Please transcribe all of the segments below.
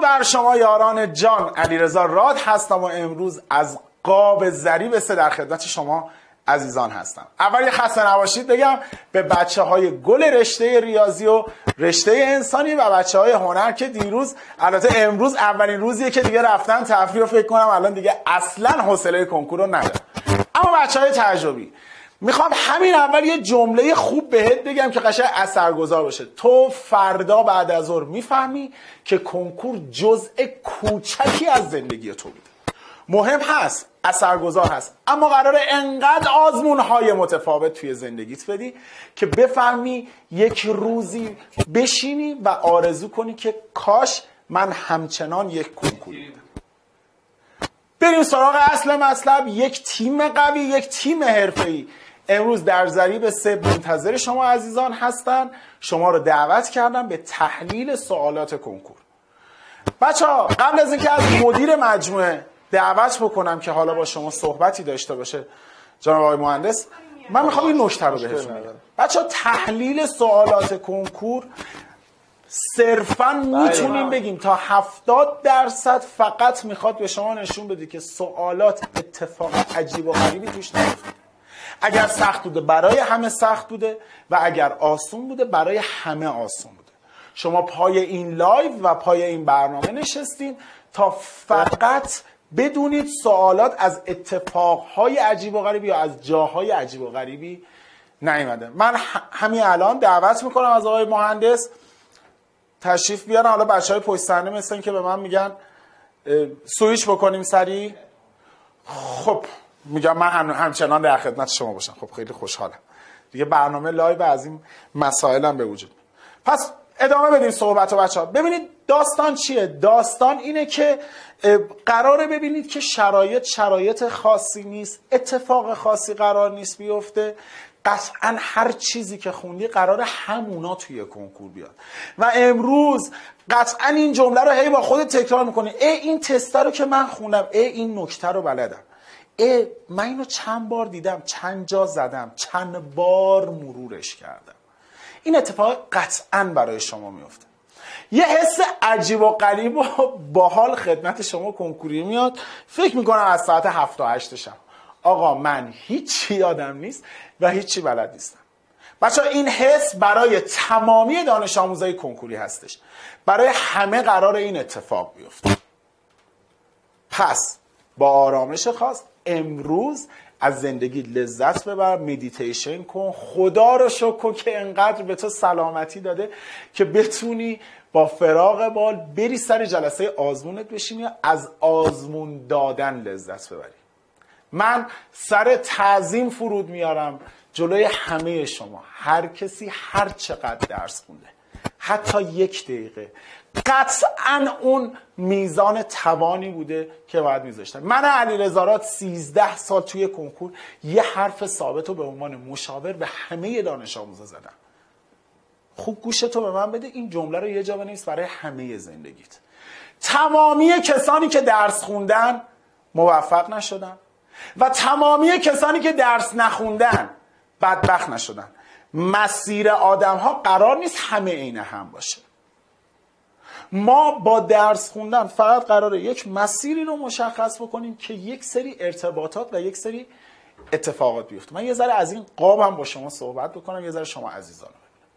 بر شما یاران جان، علیرضا راد هستم و امروز از قاب ضریب 3 در خدمت شما عزیزان هستم. اول یه خسته نباشید بگم به بچه‌های گل رشته ریاضی و رشته انسانی و بچه‌های هنر که دیروز، البته امروز اولین روزیه که دیگه رفتن تفریح و فکر کنم الان دیگه اصلا حوصله کنکور رو ندارم. اما بچه‌های تجربی، میخوام همین اول یه جمله خوب بهت بگم که قشنگ اثرگذار باشه. تو فردا بعد از ظهر میفهمی که کنکور جزء کوچکی از زندگی تو بوده. مهم هست، اثرگذار هست، اما قراره انقدر آزمون‌های متفاوت توی زندگیت بدی که بفهمی یک روزی بشینی و آرزو کنی که کاش من همچنان یک کنکوری بودم. بریم سراغ اصل مطلب. یک تیم قوی، یک تیم حرفه‌ای امروز در ضریب 3 منتظر شما عزیزان هستن. شما رو دعوت کردم به تحلیل سوالات کنکور. بچه‌ها قبل از اینکه از مدیر مجموعه دعوت بکنم که حالا با شما صحبتی داشته باشه جناب آقای مهندس، من میخوام این نکته رو بهتون بگم. بچه‌ها تحلیل سوالات کنکور صرفاً میتونیم بگیم تا 70% فقط میخواد به شما نشون بده که سوالات اتفاق عجیب و غریبی توش نیفتاده. اگر سخت بوده برای همه سخت بوده و اگر آسون بوده برای همه آسون بوده. شما پای این لایو و پای این برنامه نشستین تا فقط بدونید سوالات از اتفاقهای عجیب و غریبی یا از جاهای عجیب و غریبی نیومده. من همین الان دعوت میکنم از آقای مهندس تشریف بیارن. حالا بچهای پشت صحنه مثلا که به من میگن سویچ بکنیم سریع. خب میگم من همچنان در خدمت شما باشم. خب خیلی خوشحالم دیگه برنامه لایو از این مسائل هم به وجود. پس ادامه بدیم صحبت رو بچه‌ها. ببینید داستان چیه؟ داستان اینه که قراره ببینید که شرایط خاصی نیست، اتفاق خاصی قرار نیست بیفته. قطعا هر چیزی که خوندی قراره همونا توی کنکور بیاد و امروز قطعا این جمله رو هی با خودت تکرار میکنی. این تست رو که من خوندم، این نکته رو بلدم، من اینو چند بار دیدم، چند جا زدم، چند بار مرورش کردم. این اتفاق قطعا برای شما میفته. یه حس عجیب و غریب و باحال خدمت شما کنکوری میاد. فکر میکنم از ساعت 7 تا 8 شب آقا من هیچی یادم نیست و هیچی بلد نیستم. بچه‌ها این حس برای تمامی دانش آموزای کنکوری هستش. برای همه قرار این اتفاق بیفته. پس با آرامش خاص امروز از زندگی لذت ببر، مدیتیشن کن، خدا رو شکر کن که انقدر به تو سلامتی داده که بتونی با فراغ بال بری سر جلسه آزمونت بشینی، از آزمون دادن لذت ببری. من سر تعظیم فرود میارم جلوی همه شما. هر کسی هر چقدر درس خونده، حتی 1 دقیقه، قطعا اون میزان توانی بوده که باید میذاشتن. من علیرضا راد 13 سال توی کنکور یه حرف ثابت رو به عنوان مشاور به همه دانش آموزا زدم. خوب گوشتو به من بده، این جمله رو یه جا بنویس برای همه زندگیت. تمامی کسانی که درس خوندن موفق نشدن و تمامی کسانی که درس نخوندن بدبخت نشدن. مسیر آدم ها قرار نیست همه عین هم باشه. ما با درس خوندن فقط قراره یک مسیری رو مشخص بکنیم که یک سری ارتباطات و یک سری اتفاقات بیفته. من یه ذره از این قاب هم با شما صحبت بکنم، یه ذره شما عزیزان رو ببینم.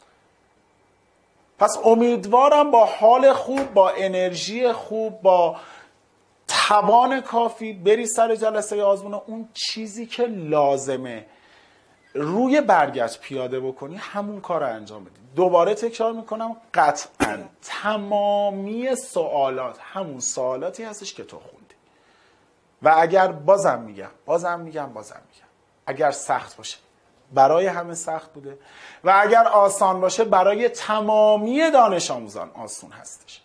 پس امیدوارم با حال خوب، با انرژی خوب، با توان کافی بری سر جلسه آزمون. اون چیزی که لازمه روی برگشت پیاده بکنی همون کار رو انجام بدی. دوباره تکرار میکنم، قطعا تمامی سوالات همون سوالاتی هستش که تو خوندی و اگر بازم میگم اگر سخت باشه برای همه سخت بوده و اگر آسان باشه برای تمامی دانش آموزان آسون هستش.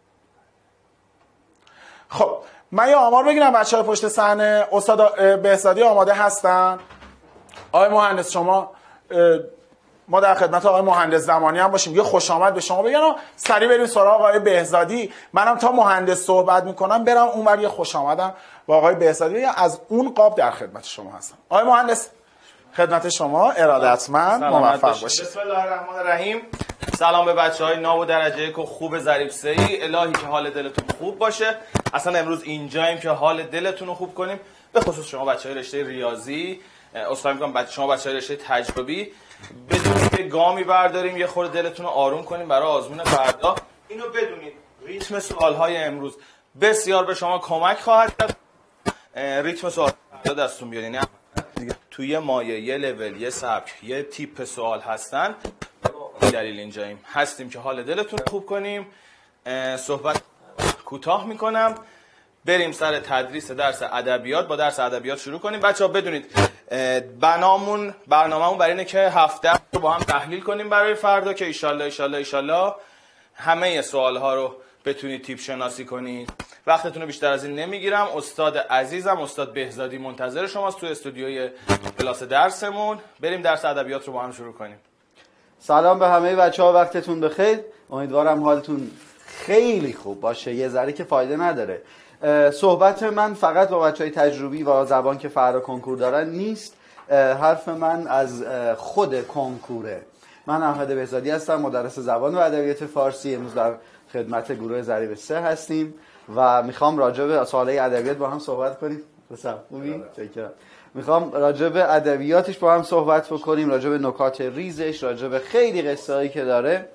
خب من یه آمار بگیرم بچه‌های پشت صحنه. استاد بهزادی آماده هستن؟ آقای مهندس شما، ما در خدمت آقای مهندس زمانی هم باشیم، یه خوش آمد به شما بگم. سریع بریم سراغ آقای بهزادی. منم تا مهندس صحبت میکنم برم اونور یه خوش آمدم با آقای بهزادی بگم. از اون قاب در خدمت شما هستم. آقای مهندس خدمت شما، ارادتمند، موفق باشید. بسم الله الرحمن الرحیم. سلام به بچهای ناب و درجه یک و خوب ظریف سه‌ای. الهی که حال دلتون خوب باشه. اصلا امروز اینجاییم که حال دلتون رو خوب کنیم، به خصوص شما بچهای رشته ریاضی. اصلا میگم شما بچهای رشته تجربی، بدونید که گامی برداریم یه خورده دلتون رو آروم کنیم برای آزمون فردا. اینو بدونید ریتم سوالهای امروز بسیار به شما کمک خواهد کرد. ریتم سوال فردا دستون بیاد، یعنی توی مایه یه لول، یه سبک، یه تیپ سوال هستن. دلیل اینجاییم هستیم که حال دلتون خوب کنیم. صحبت کوتاه میکنم، بریم سر تدریس درس ادبیات. با درس ادبیات شروع کنیم. بچه‌ها بدونید برنامه‌مون برای اینه که هفته رو با هم تحلیل کنیم برای فردا که ایشالله همه سوال‌ها رو بتونید تیپ شناسی کنید. وقتتون رو بیشتر از این نمیگیرم. استاد عزیزم استاد بهزادی منتظر شماست تو استودیوی کلاس درسمون. بریم درس ادبیات رو با هم شروع کنیم. سلام به همه بچه‌ها، وقتتون بخیر. امیدوارم حالتون خیلی خوب باشه. یه ذره که فایده نداره صحبت من فقط با بچهای تجربی و زبان که فردا کنکور دارن نیست. حرف من از خود کنکوره. من احمد بهزادی هستم، مدرس زبان و ادبیات فارسی. امروز در خدمت گروه ضریب 3 هستیم و میخوام راجع به سوالای ادبیات با هم صحبت کنیم. خوبی؟ میخوام راجع به ادبیاتش با هم صحبت بکنیم، راجع به نکات ریزش، راجع به خیلی قصه‌ای که داره.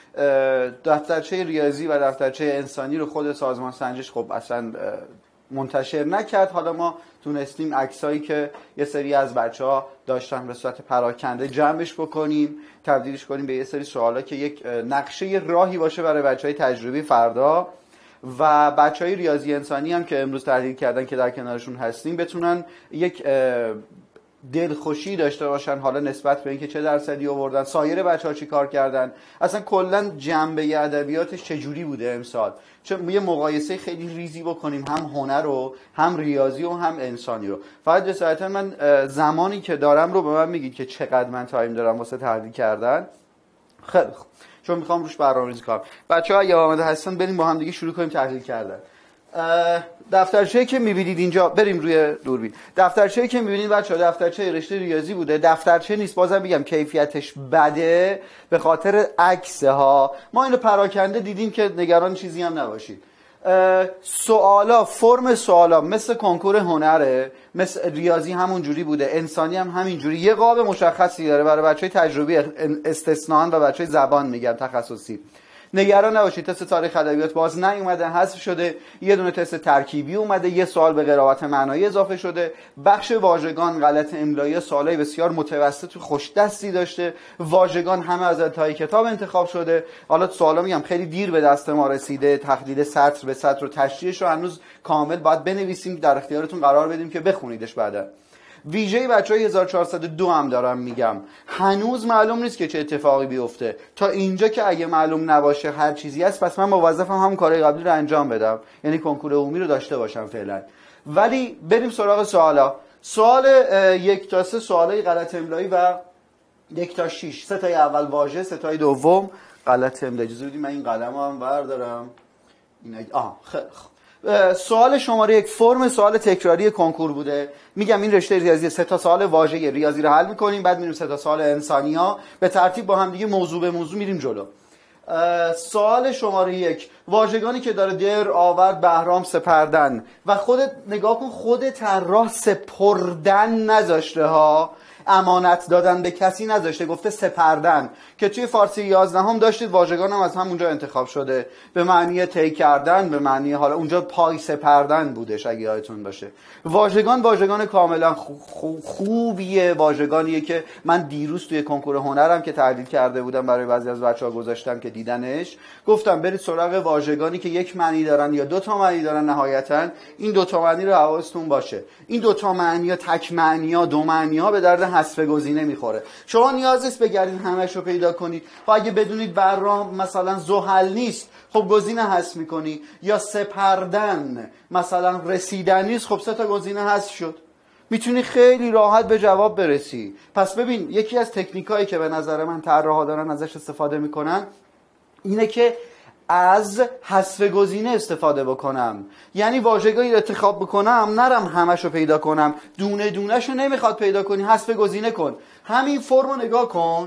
دفترچه ریاضی و دفترچه انسانی رو خود سازمان سنجش خب اصلا منتشر نکرد. حالا ما تونستیم عکسایی که یه سری از بچه‌ها داشتن به صورت پراکنده جمعش بکنیم، تبدیلش کنیم به یه سری سوالا که یک نقشه راهی باشه برای بچهای تجربی فردا و بچهای ریاضی انسانی هم که امروز تحلیل کردن که در کنارشون هستیم بتونن یک دلخوشی داشته باشن حالا نسبت به اینکه چه درصدی آوردن، سایر بچه‌ها چی کار کردن، اصلا کلا جنبه ادبیاتش چجوری بوده امسال. چون یه مقایسه خیلی ریزی بکنیم، هم هنر رو، هم ریاضی و هم انسانی رو. فقط جسارتا من زمانی که دارم رو به من میگید که چقدر من تایم دارم واسه تحلیل کردن. خیلی خوب، چون میخوام روش برنامه‌ریزی کنم. بچه‌ها اگه آماده هستن بریم با هم دیگه شروع کنیم تحلیل کردن. دفترچه‌ای که می‌بینید اینجا، بریم روی دوربین. دفترچه‌ای که می‌بینید بچه‌ها دفترچه رشته ریاضی بوده. دفترچه نیست، بازم میگم کیفیتش بده به خاطر عکسه ها. ما اینو پراکنده دیدیم که نگران چیزی هم نباشید. سوالا، فرم سوالا مثل کنکور هنره، مثل ریاضی همون جوری بوده، انسانی هم همین جوری. یه قاب مشخصی داره برای بچهای تجربی استثناً و بچهای زبان میگم تخصصی. نگران نباشید، تست تاریخ ادبیات باز نیومده، حذف شده. یه دونه تست ترکیبی اومده، یه سوال به قرائت معنایی اضافه شده. بخش واژگان غلط املایی، سوالای بسیار متوسط و خوش دستی داشته. واژگان همه از انتهای کتاب انتخاب شده. حالا سوالا میگم خیلی دیر به دست ما رسیده، تحلیل سطر به سطر و تشریحش رو هنوز کامل باید بنویسیم، در اختیارتون قرار بدیم که بخونیدش بعدا. ویژه بچهای 1402 هم دارم میگم، هنوز معلوم نیست که چه اتفاقی بیفته. تا اینجا که اگه معلوم نباشه هر چیزی هست، پس من موظفم همون کارهای قبلی رو انجام بدم، یعنی کنکور عمومی رو داشته باشم فعلا. ولی بریم سراغ سوالا. سوال 1 تا 3 سوالای غلط املایی و 1 تا 6، 3 تای اول واژه، 3 تای دوم غلط املایی. اجازه بدید من این قلمو هم بردارم. خیلی خوب. سوال شماره 1 فرم سوال تکراری کنکور بوده. میگم این رشته ریاضی 3 تا سوال واژه ریاضی رو حل میکنیم، بعد میریم 3 تا سوال انسانی ها به ترتیب با هم دیگه موضوع به موضوع میریم جلو. سوال شماره 1 واژگانی که داره در، آورد، بهرام، سپردن و خودت نگاه کن، خود طراح سپردن نذاشته ها، امانت دادن به کسی نذاشته، گفته سپردن که توی فارسی 11 هم داشتید واژگان هم از همونجا انتخاب شده به معنی طی کردن، به معنی حالا اونجا پای سپردن بودش اگه یادتون باشه. واژگان کاملا خوبیه، واژگانیه که من دیروز توی کنکور هنرم که تحلیل کرده بودم برای بعضی از بچه‌ها گذاشتم که دیدنش، گفتم برید سراغ واژگانی که یک معنی دارن یا 2 تا معنی دارن. نهایتا این 2 تا معنی رو حواستون باشه. این 2 تا معنی ها، تک معنی ها، 2 معنی ها به درد حذف گزینه میخوره. شما نیاز نیست بگردید همش رو پیدا کنید و اگه بدونید برام مثلا زحل نیست، خب گزینه حذف میکنی، یا سپردن مثلا رسیدن نیست، خب 3 تا گزینه حذف شد. میتونی خیلی راحت به جواب برسی. پس ببین، یکی از تکنیکایی که به نظر من طراحا دارن ازش استفاده میکنن اینه که از حذف گزینه استفاده بکنم. یعنی واژگانی رو انتخاب بکنم، نرم همشو پیدا کنم، دونه دونهشو نمیخواد پیدا کنی، حذف گزینه کن. همین فرمو نگاه کن،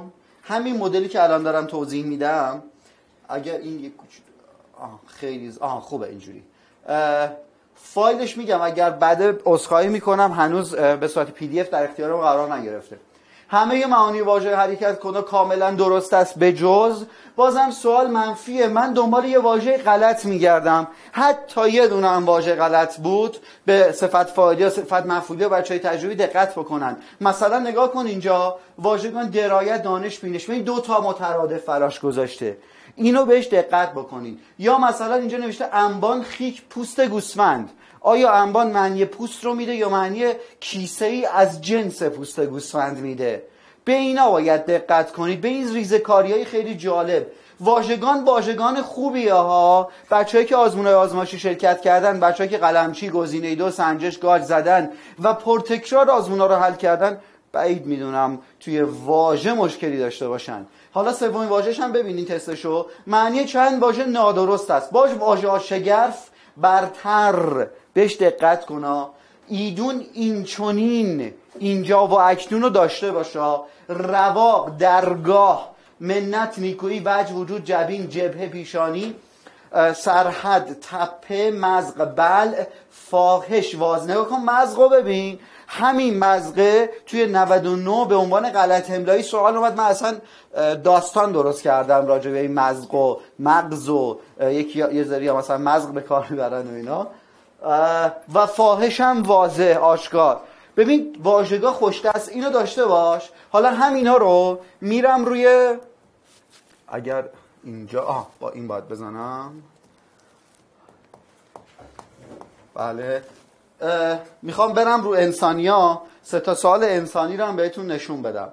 همین مدلی که الان دارم توضیح میدم، اگر این یک خیلی خوبه اینجوری فایلش میگم، اگر بعد عذرخواهی میکنم هنوز به صورت PDF در اختیارم قرار نگرفته. همه معانی واژه حرکت کنه کاملا درست است به جز بازم سوال منفیه. من دنبال یه واژه غلط میگردم، حتی یه دونه هم واژه غلط بود به صفت فاعلی یا صفت مفعولی. بچهای تجربی دقت بکنن. مثلا نگاه کن اینجا واژگان درایت، دانش، بینش، ببین 2 تا مترادف فراش گذاشته، اینو بهش دقت بکنید. یا مثلا اینجا نوشته انبان خیک پوست گوسفند. آیا انبان معنی پوست رو میده یا معنی کیسه ای از جنس پوست گوسفند میده؟ به اینا باید دقت کنید، به این ریزه‌کاری‌های خیلی جالب. واژگان خوبیه ها. بچه‌ای که آزمون‌های آزمایشی شرکت کردن، بچه‌ای که قلمچی، گزینه 2، سنجش، گاج زدن و پرتکرار آزمون‌ها رو حل کردن، بعید میدونم توی واژه مشکلی داشته باشن. حالا سومین واژه‌ش هم ببینین تستشو. معنی چند واژه نادرست است. باش واژه شگرف، برتر، بهش دقت کنا. ایدون، اینچنین، اینجا و اکنون رو داشته باشه. رواق، درگاه، منت، نیکویی، وجه، وجود، جبین، جبهه، پیشانی، سرحد، تپه، مزق، بلع، فاحش، واز. نگاه کن مزقو ببین. همین مزقه توی 99 به عنوان غلط املایی سوال اومد. من اصلا داستان درست کردم راجع به این مزق و مغز و یه ذریعه مثلا مزق به کار میبرن و اینا. و فاحش هم واضح، آشکار. ببین واژگاه خوش‌دست، اینو داشته باش. حالا همینا رو میرم روی، اگر اینجا با این باید بزنم، بله، میخوام برم رو انسانیا. 3 تا سوال انسانی رو هم بهتون نشون بدم.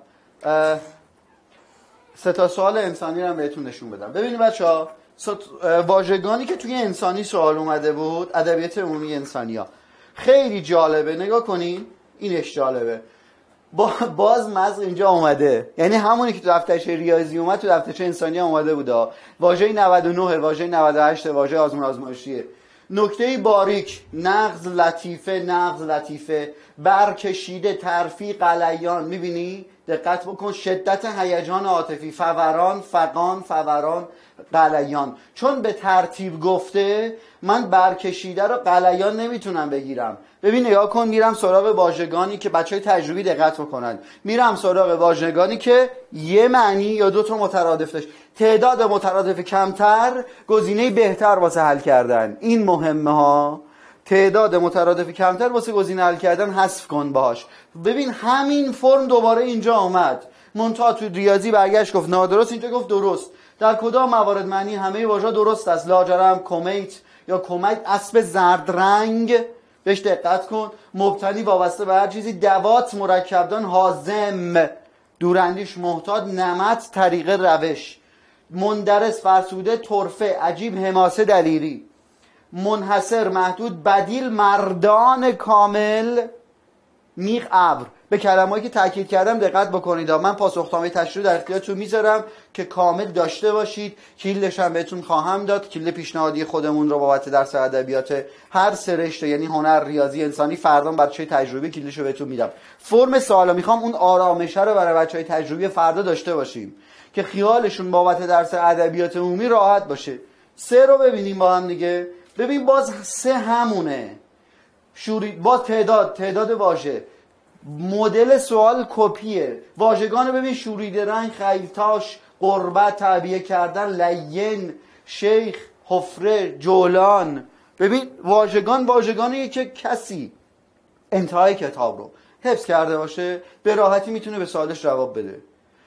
3 تا سوال انسانی رو هم بهتون نشون بدم. ببینید بچه‌ها، واژگانی که توی انسانی سوال اومده بود، ادبیات عمومی انسانیا، خیلی جالبه. نگاه کنین، اینش جالبه. باز مزق اینجا اومده، یعنی همونی که تو دفترچه ریاضی اومد تو دفترچه انسانی اومده بود. واژه 99، واژه 98، واژه آزمون آزمایشیه. نکته باریک، نغز لطیفه، برکشیده، ترفی، غلیان. میبینی؟ دقت بکن. شدت هیجان عاطفی، فوران، فقان، غلیان. چون به ترتیب گفته، من برکشیده رو غلیان نمیتونم بگیرم. ببین نگاه کن، میرم سراغ واژگانی که بچهای تجربی دقت بکنن. میرم سراغ واژگانی که یه معنی یا 2 تا مترادف داشت. تعداد مترادف کمتر، گزینه بهتر واسه حل کردن. این مهمه ها. تعداد مترادف کمتر واسه گزینه حل کردن حذف کن باش. ببین همین فرم دوباره اینجا آمد. منتها تو ریاضی برگشت گفت نادرست، اینجا گفت درست. در کدام موارد معنی همه واژه درست است؟ لاجرم، کمیت یا کمیت، اسب زرد رنگ، بهش دقت کن. مبتنی، وابسته به هر چیزی. دوات، مرکبدان، هاضم، دوراندیش، محتاط، نمط، طریقه، روش. مندرس، فرسوده، طرفه، عجیب، حماسه، دلیری. منحصر، محدود، بدیل، مردان، کامل، میغ، ابر. به کلمه‌ای که تاکید کردم دقت بکنید. من پاسخنامه تشریح در اختیارتون میذارم که کامل داشته باشید. کلیدش هم بهتون خواهم داد. کلید پیشنهادی خودمون رو بابت درس ادبیات هر 3 رشته، یعنی هنر، ریاضی، انسانی، فردا بچهای تجربی کلیدشو بهتون میدم. فرم سوالا میخوام اون آرامشه رو برای بچهای تجربی فردا داشته باشیم که خیالشون بابت درس ادبیات عمومی راحت باشه. 3 رو ببینیم با هم دیگه. ببین باز 3 همونه. باز تعداد واژه، مدل سوال کپیه. واژگان ببین: شوریده رنگ، خیلتاش، قربت، تعبیه کردن، لین، شیخ، حفره، جولان. ببین واژگانیه که کسی انتهای کتاب رو حفظ کرده باشه به راحتی میتونه به سوالش جواب بده.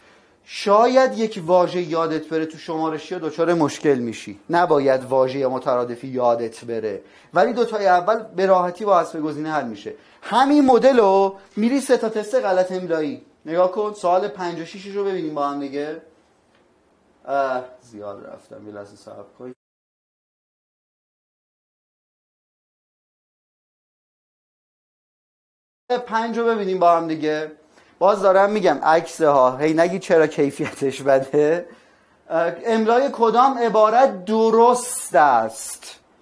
شاید یک واژه یادت بره تو شمارشی ها دچار مشکل میشی. نباید واژه مترادفی یادت بره، ولی 2 تای اول به راحتی با حذف گزینه حل میشه. همین مدل رو میری 3 تا تست غلط املایی. نگاه کن سوال 5 و 6 رو ببینیم با هم دیگه. زیاد رفتم، یه لحظه صبر کن. پنج رو ببینیم با هم دیگه. باز دارم میگم عکسه ها، هی نگی چرا کیفیتش بده. املای کدام عبارت درست است؟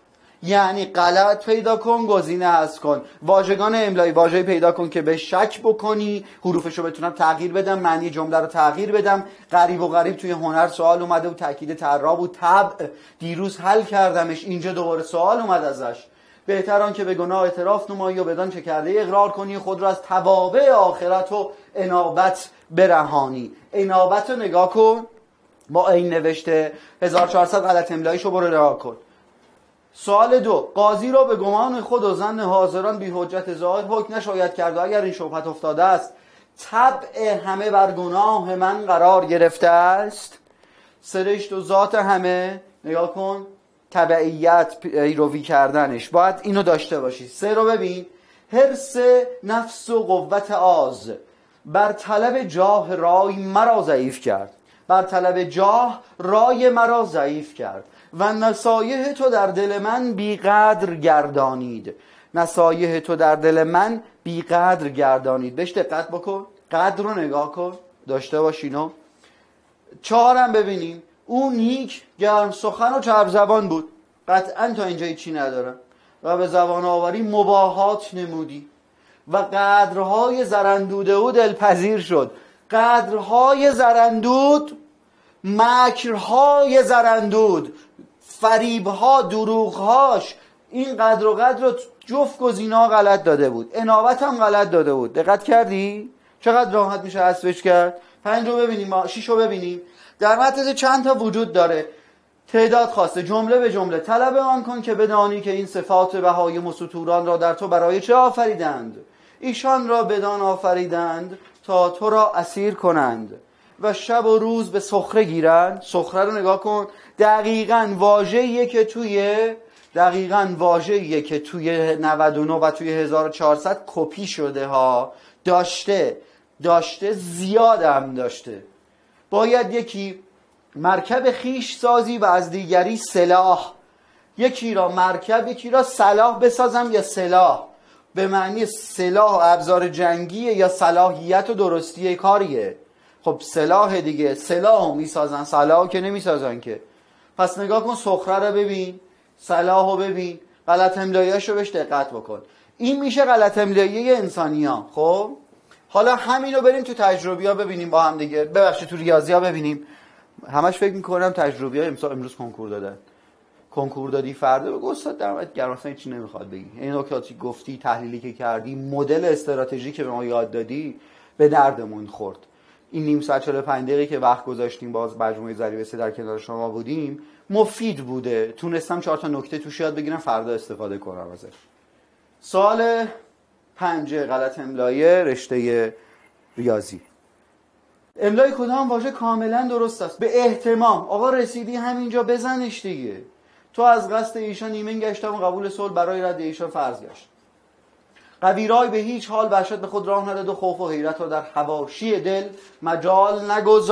یعنی غلط پیدا کن، گزینه حذف کن. واژگان املایی واژه‌ای پیدا کن که به شک بکنی، حروفشو بتونم تغییر بدم، معنی جمله رو تغییر بدم. غریب و غریب توی هنر سوال اومده بود، تاکید طراح بود. طبع دیروز حل کردمش، اینجا دوباره سوال اومد ازش. بهتر آن که به گناه اعتراف نمایی و بدان چه کرده اقرار کنی، خود را از توابع آخرت و انابت برهانی. انابت رو نگاه کن، با این نوشته 1400 غلط املاییشو برو نگاه کن. سوال 2، قاضی را به گمان خود و ظن حاضران بی حجت ظاهر حکم نشاید کرد و اگر این شبهت افتاده است طبع همه بر گناه من قرار گرفته است. سرشت و ذات همه نگاه کن، تبعیت پیروی کردنش باید اینو داشته باشی. 3 رو ببین، حرص نفس و قوت آز بر طلب جاه رای مرا ضعیف کرد، بر طلب جاه رای مرا ضعیف کرد و نصایح تو در دل من بیقدر گردانید. نصایح تو در دل من بیقدر گردانید. بهش دقت بکن، قدر رو نگاه کن، داشته باشینو. 4 هم ببینیم، اون نیک گرم سخن و چرب زبان بود. قطعا تا اینجا چی ندارم. و به زبان آوری مباهات نمودی و قدرهای زرندوده او دلپذیر شد. قدرهای زرندود، مکرهای زرندود، فریبها، دروغهاش، این قدر و قدر رو جفت گزینا غلط داده بود. انابت هم غلط داده بود. دقت کردی؟ چقدر راحت میشه حذفش کرد. 5 رو ببینیم، 6 رو ببینیم. در متن چند تا وجود داره، تعداد خواسته، جمله به جمله. طلب آن کن که بدانی که این صفات بهایم و ستوران را در تو برای چه آفریدند؟ ایشان را بدان آفریدند تا تو را اسیر کنند و شب و روز به سخره گیرند. سخره رو نگاه کن، دقیقاً واژه‌ایه که توی 99 و توی 1400 کپی شده ها. داشته زیادم داشته. باید یکی مرکب خیش سازی و از دیگری سلاح. یکی را مرکب، یکی را سلاح بسازم یا سلاح. به معنی سلاح و ابزار جنگیه یا صلاحیت و درستی کاریه. خب سلاح دیگه، سلاحو میسازن، سلاحو که نمیسازن که. پس نگاه کن، سخره رو ببین، سلاحو ببین، غلط املایی‌اشو بهش دقت بکن. این میشه غلط املایی انسانی‌ها. خب حالا همینو بریم تو تجربی‌ها ببینیم با هم دیگه. ببخشید تو ریاضی‌ها ببینیم. همش فکر می‌کنم تجربی‌ها امروز کنکور دادن. کنکور دادی فردا بگو استاد درآمد گرم اصلا چی نمیخواد بگی. این نکاتی گفتی، تحلیلی که کردی، مدل استراتژی که به ما یاد دادی به دردمون خورد. این نیم ساعت 45 دقیقه که وقت گذاشتیم باز مجموعه ضریب 3 در کنار شما بودیم مفید بوده. تونستم 4 تا نکته توش یاد بگیرم، فردا استفاده کنم ازش. سوال 5 غلط املایی رشته ریاضی. املای کدام واژه کاملا درست است؟ به اهتمام. آقا رسیدی همینجا بزنش دیگه. تو از قصد ایشان ایمن گشتم و قبول صلح برای رد ایشان فرض گشت. قویرای به هیچ حال وحشت به خود راه نداد و خوف و حیرت را در حواشی دل مجال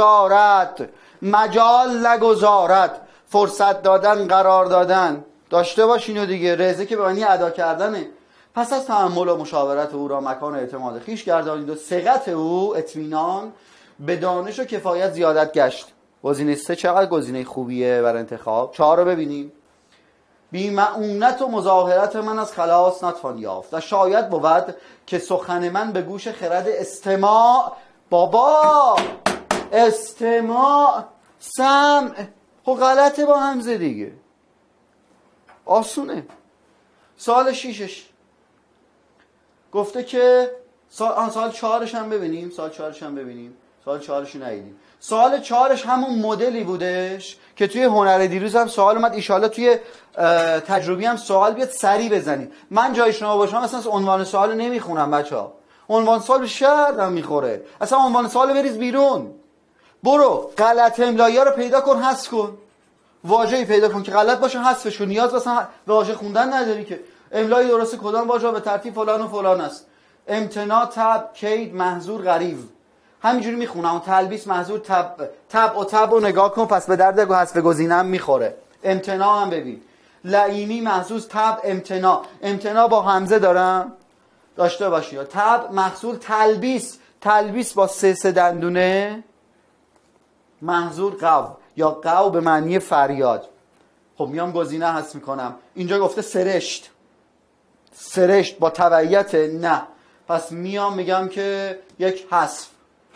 نگذارد. فرصت دادن، قرار دادن، داشته باش اینو دیگه. رزه که به معنی ادا کردنه. پس از تأمل و مشاورت او را مکان اعتماد خویش گردانید و ثقت او اطمینان به دانش و کفایت زیادت گشت. گزینه 3 چقدر گزینه خوبیه برای انتخاب. 4 رو ببینیم. بی معونت و مظاهرت من از خلاص نتوان یافت و شاید بود که سخن من به گوش خرد استماع. بابا استماع، سمع، خب غلطه با همزه دیگه، آسونه. سوال 6 گفته که سوال 4 هم ببینیم. سوال 4 ندیدیم. سوال 4 همون مدلی بودش که توی هنر دیروز هم سوال اومد. ایشالله توی تجربی هم سوال بیاد سریع بزنید. من جای شما باشم اصلا عنوان سوال نمیخونم بچه‌ها. عنوان سوال به شرم میخوره. اصلا عنوان سوال بریز بیرون. برو غلط املایی رو پیدا کن، حذف کن. واژه‌ای پیدا کن که غلط باشه، حذفش کن. نیاز اصلا به واژه خوندن نداری که. املای درست کدام واژه به ترتیب فلان و فلان است. امتناع، تب، کید، محظور، غریو. همینجوری میخونم. تلبیس، محظور، تب و نگاه کن، پس به درد حذف گزینه‌ام میخوره. امتناع هم ببین. لعینی، محظوظ، تب، امتناع با همزه دارم داشته باشی. تب، محظور، تلبیس با 3 دندونه، محظور، قو یا قو به معنی فریاد. خب میام گزینه حذف میکنم. اینجا گفته سرشت، سرشت با تبعیت نه، پس میام میگم که یک حذف،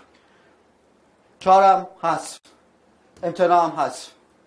4 حذف، امتناع هم حذف.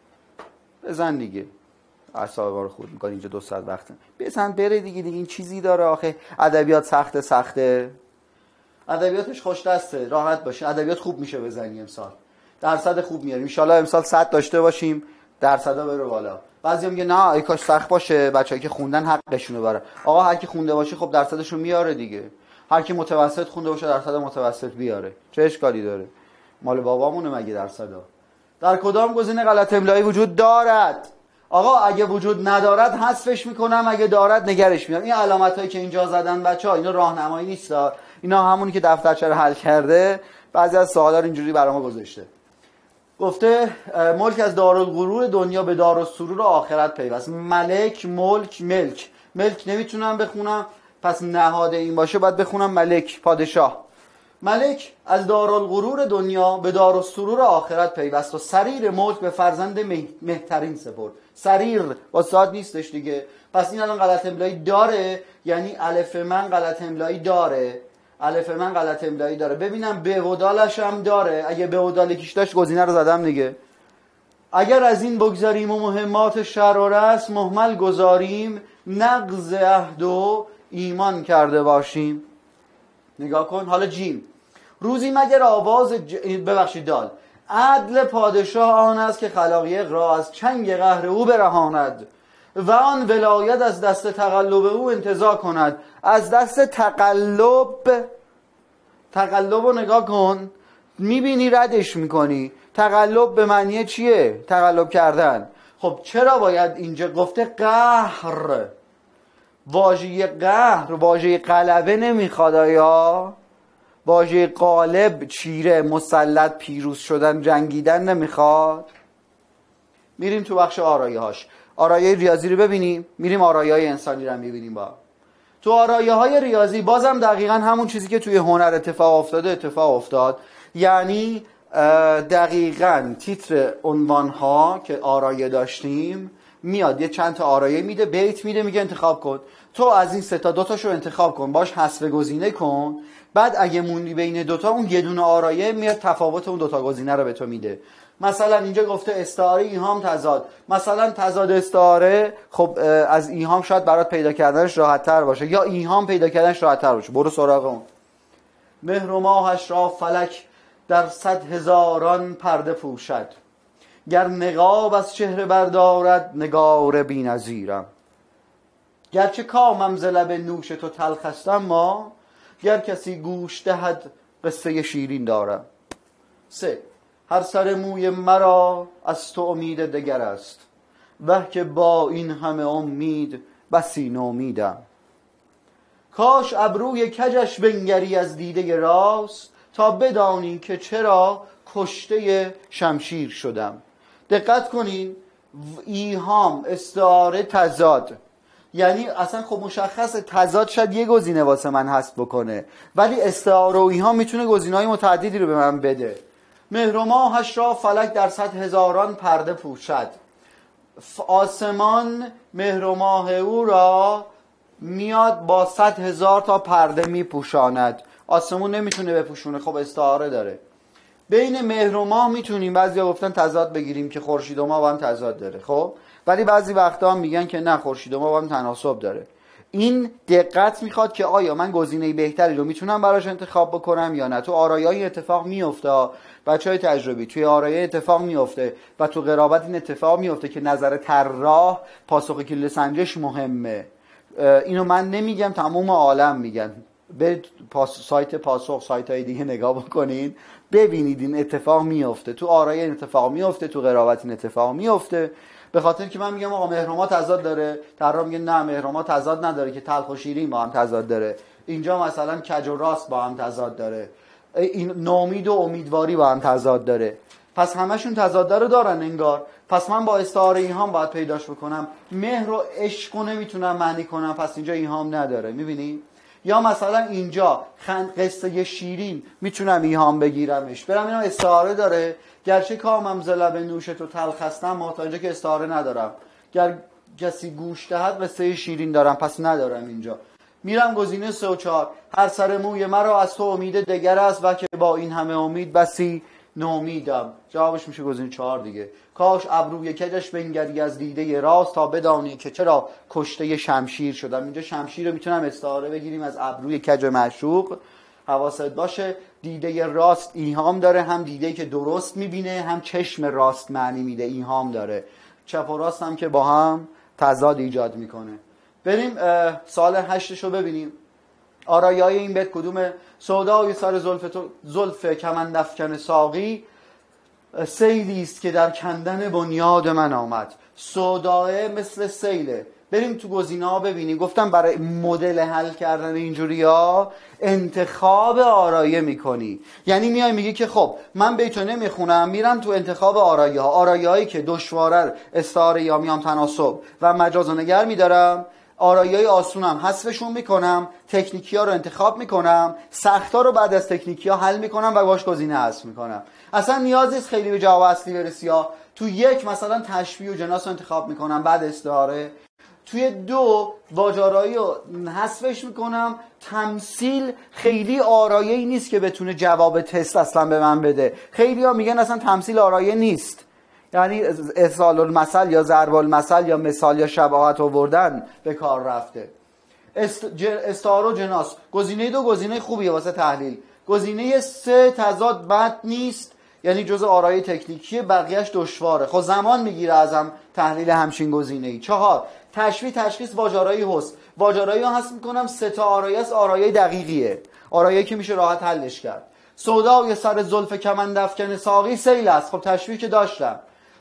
بزن دیگه، اعصاب ما رو خورد میکنه اینجا 2 ساعت وقته. بزن بره دیگه این چیزی داره آخه. ادبیات سخته، ادبیاتش خوش دسته، راحت باشه. ادبیات خوب میشه بزنی امسال، درصد خوب میاریم ان شاءالله. امسال 100 داشته باشیم، درصدا بره بالا. بعضی میگه نه ای کاش سخت باشه، بچه‌ای که خوندن حقشونه بره. آقا هر کی خونده باشه خب درصدشو میاره دیگه. هر کی متوسط خونده باشه درصد متوسط بیاره، چه اشکالی داره؟ مال بابامونه مگه درصدا؟ در کدام گزینه غلط املایی وجود دارد؟ آقا اگه وجود ندارد حذفش میکنم، اگه دارد نگرش میارم. این علامتایی که اینجا زدن بچه‌ها اینا راهنمایی نیست، اینا همونی که دفترچه رو حل کرده بعضی از سوالا رو اینجوری برام گذاشته. گفته ملک از دارالغرور دنیا به دارالسرور آخرت پیوست. ملک، ملک، ملک نمیتونم بخونم، پس نهاد این باشه باید بخونم ملک، پادشاه. ملک از دارالغرور دنیا به دارالسرور آخرت پیوست و سریر ملک به فرزند مهترین سپرد. سریر با صاد نیستش دیگه، پس این الان غلط املایی داره، یعنی الف من غلط املایی داره، الف من غلط املایی داره. ببینم به و دالش هم داره، اگه به و دال یکیش داشت گزینه رو زدم دیگه. اگر از این بگذاریم و مهمات شرع و رسم مهمل گذاریم، نقض عهد و ایمان کرده باشیم. نگاه کن. حالا جیم، روزی مگر آواز ببخشید دال، عدل پادشاه آن است که خلایق را از چنگ قهر او برهاند و آن ولایت از دست تقلب او انتزاع کند. از دست تقلب رو نگاه کن، میبینی ردش میکنی. تقلب به معنی چیه؟ تقلب کردن. خب چرا باید اینجا گفته قهر؟ واژه قهر واژه غلبه نمیخواد آیا؟ واژه غالب، چیره، مسلط، پیروز شدن، جنگیدن نمیخواد؟ میریم تو بخش آرایه‌هاش. آرایه ریاضی رو ببینیم، میریم آرایه‌های انسانی رو میبینیم. با تو آرایه‌های ریاضی بازم دقیقاً همون چیزی که توی هنر اتفاق افتاد. یعنی دقیقاً تیتر عنوان‌ها که آرایه داشتیم میاد یه چند تا آرایه میده، بیت میده، میگه انتخاب کن. تو از این 3 تا 2 تاشو انتخاب کن، باش حذف گزینه کن. بعد اگه موندی بین 2 تا، اون یه دونه آرایه میاد تفاوت اون 2 تا گزینه رو به تو میده. مثلا اینجا گفته استعاره، ایهام، تضاد. مثلا تضاد استعاره، خب از ایهام شاید برات پیدا کردنش راحت تر باشه، یا ایهام پیدا کردنش راحت تر باشه، برو سراغ اون. مهر و ماهش را فلک در 100,000 پرده پوشد، گر نقاب از چهره بردارد نگار بی‌نظیرم. گرچه کامم ز لب نوش تو تلخ است، اما گر کسی گوش دهد قصه شیرین دارم. 3. هر سر موی مرا از تو امید دگر است، وه که با این همه امید بسی نومیدم. کاش ابروی کجش بنگری از دیده راست، تا بدانی که چرا کشته شمشیر شدم. دقت کنین، ایهام، استعاره، تضاد. یعنی اصلا خب مشخص تضاد شاید یه گزینه واسه من حذف بکنه، ولی استعاره و ایهام میتونه گزینه‌های متعددی رو به من بده. مهر و ماهش را فلک در 100,000 پرده پوشد. آسمان مهر و ماه او را میاد با 100,000 تا پرده میپوشاند. آسمون نمیتونه بپوشونه، خب استعاره داره. بین مهر و ماه میتونیم بعضیا گفتن تضاد بگیریم که خورشید و ماه با هم تضاد داره، خب ولی بعضی وقتا هم میگن که نه، خورشید و ماه با هم تناسب داره. این دقت میخواد که آیا من گزینه بهتری رو میتونم براش انتخاب بکنم یا نه. تو آرایه‌های اتفاق میفته، بچهای تجربی توی آرایه اتفاق میفته و تو قرابت این اتفاق میفته که نظر طراح پاسخ کلیله سنجش مهمه. اینو من نمیگم، تمام عالم میگن. به سایت پاسخ، سایت‌های دیگه نگاه بکنین ببینید این اتفاق میفته. تو آرایه این اتفاق میفته، تو قرابت این اتفاق میفته. به خاطر که من میگم آقا مهر و ماه تضاد داره، طراح میگه نه مهر و ماه تضاد نداره که تلخ و شیرین با هم تضاد داره. اینجا مثلا کج و راست با هم تضاد داره، این نومید و امیدواری با هم تضاد داره. پس همشون تضاد رو دارن انگار. پس من با استعاره ایهام باید پیداش بکنم. مهر و عشق رو نمیتونم معنی کنم، پس اینجا ایهام نداره. میبینی؟ یا مثلا اینجا قصه شیرین میتونم ایهام بگیرمش، برم اینا استعاره داره. گرچه کامم ز لب نوش تو تلخ هستم، تا اینجا که استعاره ندارم. گر کسی گوش دهد قصه شیرین دارم، پس ندارم اینجا. میرم گزینه 3 و 4. هر سر موی مرا از تو امید دگر است و که با این همه امید بسی نومیدم. جوابش میشه گزینه 4 دیگه. کاش ابروی کجش بنگری از دیده راست تا بدانی که چرا کشته شمشیر شدم. اینجا شمشیر رو میتونم استعاره بگیریم از ابروی کج معشوق. حواست باشه دیده راست ایهام داره، هم دیده که درست میبینه، هم چشم راست معنی میده، ایهام داره. چپ و راست هم که با هم تضاد ایجاد میکنه. بریم سال 8 رو ببینیم. آرایای این بیت کدومه؟ سودای سر زلف کمند افکن ساقی سیلی است که در کندن بنیاد من آمد. سودای مثل سیله. بریم تو گزینه‌ها ببینیم. گفتم برای مدل حل کردن اینجوریا انتخاب آرایه میکنی. یعنی میای میگی که خب من بیتو نمیخونم، میرم تو انتخاب آرایه ها. آرایه هایی که دشواره، استعاره یا میام تناسب و مجاز و نگر میدارم. آرایه های آسونم حذفشون میکنم، تکنیکی ها رو انتخاب میکنم، سخت ها رو بعد از تکنیکی ها حل میکنم و باش گزینه حذف میکنم. اصلا نیاز نیست خیلی به جواب اصلی برسی ها. تو 1 مثلا تشبیه و جناس رو انتخاب میکنم بعد استعاره. توی 2 واجارایی رو حذفش میکنم. تمثیل خیلی آرایه‌ای نیست که بتونه جواب تست اصلا به من بده. خیلی ها میگن اصلا تمثیل آرایه نیست، یعنی اصال المثل یا ضرب المثل یا مثال یا شباهت آوردن به کار رفته. استعاره و جناس گزینه 2 گزینه خوبیه واسه تحلیل. گزینه 3 تضاد بد نیست، یعنی جزء آرایه تکنیکیه، بقیهش دشواره. خب زمان میگیره ازم تحلیل همچین گزینه‌ای. 4 تشبیه تشخیص واژارایی حسن. واژارایی ها حذف میکنم. 3 تا آرایه است، آرایه دقیقیه، آرایه که میشه راحت حلش کرد. سودای سر زلف کمند افکن ساقی سیل است. خب تشبیه که داشتم.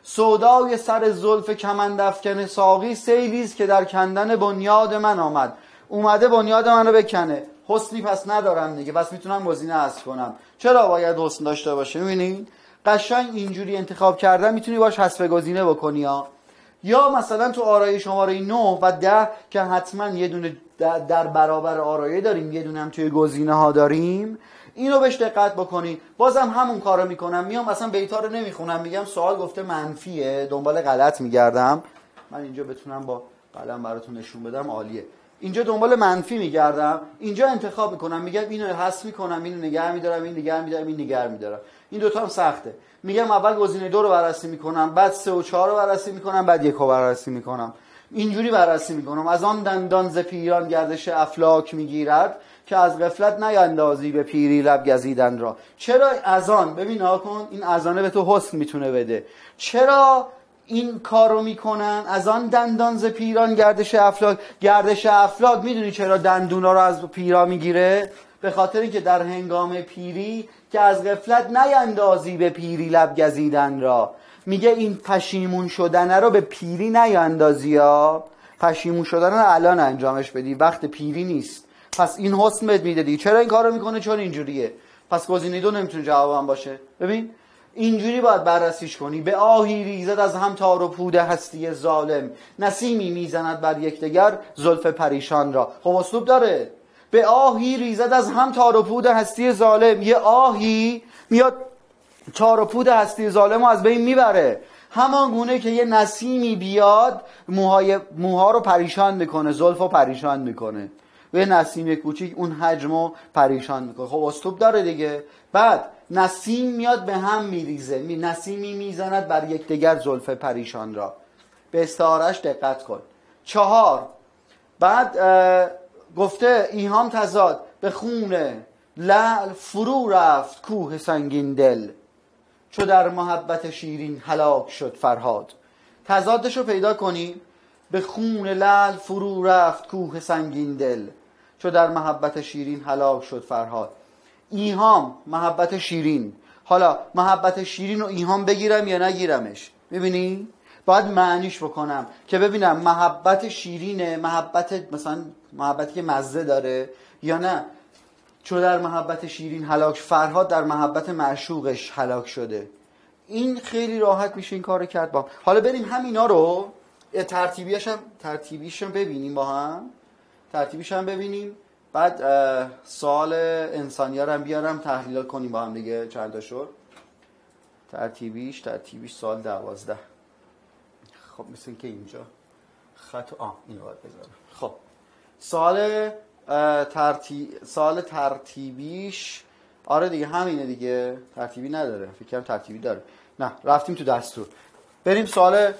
سودای سر زلف کمند افکن ساقی سیلی است که در کندن بنیاد من آمد. اومده بنیاد من رو بکنه. حسنی پس ندارم دیگه، پس میتونم گزینه حذف کنم. چرا باید حسن داشته باشه؟ میبینید قشنگ اینجوری انتخاب کردن میتونی باش حذف گزینه بکنی ها. یا مثلا تو آرایه شماره 9 و 10 که حتما یه دونه در برابر آرایه داریم، یه دونه هم توی گزینه ها داریم، اینو بهش دقت بکنی. بازم همون کارو میکنم، میام مثلا بیتا رو نمیخونم، میگم سوال گفته منفیه، دنبال غلط میگردم. من اینجا بتونم با قلم براتون نشون بدم عالیه. اینجا دنبال منفی میگردم، اینجا انتخاب میکنم، میگم اینو حذف میکنم، اینو نگه میدارم، این نگه میدارم، این نگه میدارم. این دوتا هم سخته. میگم اول گزینه 2 رو بررسی میکنم، بعد 3 و 4 رو بررسی میکنم، بعد 1 رو بررسی میکنم. اینجوری بررسی میکنم. از آن دندان ز پیران گردش افلاک میگیرد که از غفلت نیندازی به پیری لب گزیدن را. چرا از آن؟ ببین کن، این اذانه به تو حسن میتونه بده. چرا این کارو میکنن؟ از آن دندان ز پیران گردش افلاک. گردش افلاک میدونی چرا دندونا رو از پیرا میگیره؟ به خاطر اینکه در هنگام پیری که از غفلت نیندازی به پیری لب گزیدن را. میگه این پشیمون شدن رو به پیری نیندازی ها. پشیمون شدن رو الان انجامش بدی، وقت پیری نیست. پس این حسن بهت میده دیگه. چرا این کارو میکنه؟ چون اینجوریه. پس گزینه 2 نمیتونه جوابم باشه. ببین اینجوری باید بررسیش کنی. به آهی ریزد از هم تار و پود هستی ظالم، نسیمی میزند بر یکدیگر زلف پریشان را. خب اسلوب داره. به آهی ریزد از هم تار و پود هستی ظالم، یه آهی میاد تار و پود هستی ظالم رو از بین میبره. همان گونه که یه نسیمی بیاد موها رو پریشان میکنه، زلف رو پریشان میکنه. و یه نسیم کوچیک اون حجم رو پریشان میکنه. خب اسلوب داره دیگه. بعد نسیم میاد به هم میریزه، نسیمی میزند بر یکدیگر زلف پریشان را. به استعاره‌اش دقت کن. 4 بعد گفته ایهام تضاد به خونه لعل فرو رفت کوه سنگین دل، چو در محبت شیرین هلاک شد فرهاد. تضادش رو پیدا کنی. به خون لعل فرو رفت کوه سنگین دل، چو در محبت شیرین هلاک شد فرهاد. ایهام محبت شیرین. حالا محبت شیرین رو ایهام بگیرم یا نگیرمش؟ میبینی؟ باید معنیش بکنم که ببینم محبت شیرینه، محبت مثلا محبتی که مزه داره، یا نه چو در محبت شیرین هلاک. فرهاد در محبت معشوقش هلاک شده. این خیلی راحت میشه این کارو کرد با. حالا بریم همینا رو ترتیبیش هم ببینیم با هم. ترتیبیش هم ببینیم. بعد سوال انسانی‌ها رو هم بیارم تحلیل کنیم با هم دیگه. چند تا شد؟ ترتیبیش سوال 12. خب مثل که اینجا اینو باید بذارم. خب سوال ترتیبیش آره دیگه همینه دیگه، ترتیبی نداره، فکر کنم ترتیبی داره. نه رفتیم تو دستور. بریم سوال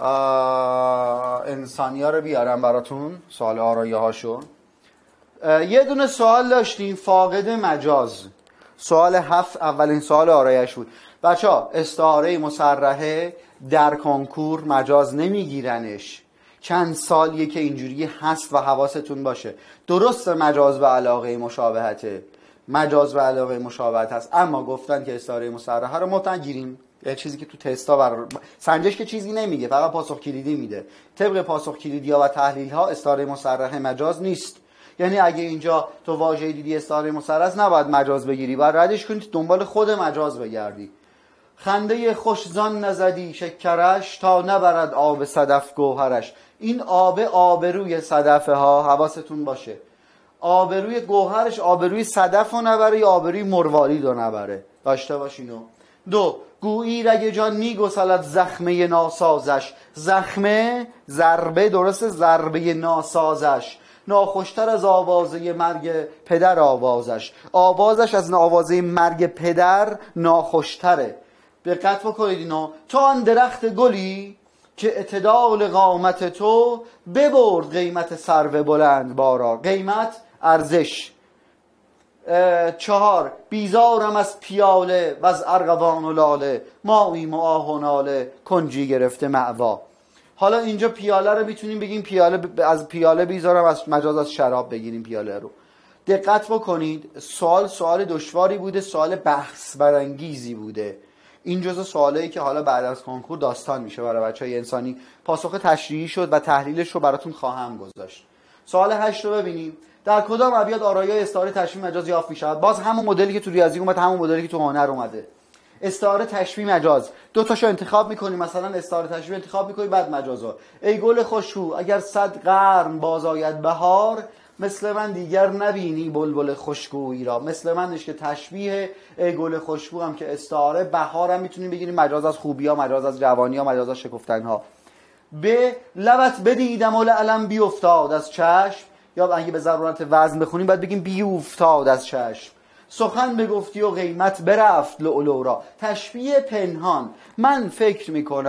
انسانی ها رو بیارم براتون، سوال آرایه هاشو. یه دونه سوال داشتیم فاقد مجاز، سوال 7 اولین سوال آرایش بود. بچه ها استعاره مصرحه در کنکور مجاز نمیگیرنش، چند سالیه که اینجوری هست و حواستون باشه. درست مجاز و علاقه مشابهته، مجاز و علاقه مشابهت هست، اما گفتن که استعاره مصرحه رو ما نگیریم. یه چیزی که تو تستا بر سنجش که چیزی نمیگه، فقط پاسخ کلیدی میده. طبق پاسخ کلیدی ها و تحلیل ها استعاره مصرحه مجاز نیست. یعنی اگه اینجا تو واژه دیدی استعاره مصرحه نباید مجاز بگیری، باید ردش کنی، دنبال خود مجاز بگردی. خنده خوشزان نزدی شکرش، تا نبرد آب صدف گوهرش. این آبروی صدفه ها، حواستون باشه. آبروی گوهرش آبروی صدف رو نبره یا آبروی مروارید رو نبره، داشته باشینو. 2 گویی رگ جان میگسلد زخمه ناسازش. زخمه ضربه، درست، ضربه ناسازش. ناخوشتر از آوازه مرگ پدر آوازش از آوازه مرگ پدر ناخوشتره. دقت بکنید اینو. تو آن درخت گلی که اعتدال قامت تو، ببرد قیمت سرو بلند بارا. قیمت ارزش. 4 بیزارم از پیاله و از ارغوان و لاله، ماییم و آه و ناله کنجی گرفته معوا. حالا اینجا پیاله رو میتونیم بگیم پیاله، از پیاله بیزارم، از مجاز از شراب بگیریم پیاله رو. دقت بکنید سوال دشواری بوده، سوال بحث برانگیزی بوده. این جزء سوالایی که حالا بعد از کنکور داستان میشه برای بچهای انسانی. پاسخ تشریحی شد و تحلیلش رو براتون خواهم گذاشت. سوال 8 رو ببینیم. در کدام ابیات آرایه استعاره تشبیه مجاز یافت میشود؟ باز همون مدلی که تو ریاضی اومد، همون مدلی که تو هنر اومده. استعاره تشبیه مجاز، دو تاشو انتخاب میکنی، مثلا استعاره تشبیه انتخاب میکنی، بعد مجازا. ای گل خوشبو اگر 100 قرن باز آید بهار، مثل من دیگر نبینی بلبل خوشگویی را. مثل منش که تشبیه، ای گل خوشبو هم که استعاره، بهار هم میتونیم بگیریم مجاز از خوبی ها، مجاز از جوانی ها، مجاز از شکفتن ها. به لبت بدیدم و لعلم بیفتاد از چشم، یا اگه به ضرورت وزن بخونیم باید بگیم بیفتاد از چشم. سخن بگفتی و قیمت برفت لؤلؤ را. تشبیه پنهان. من فکر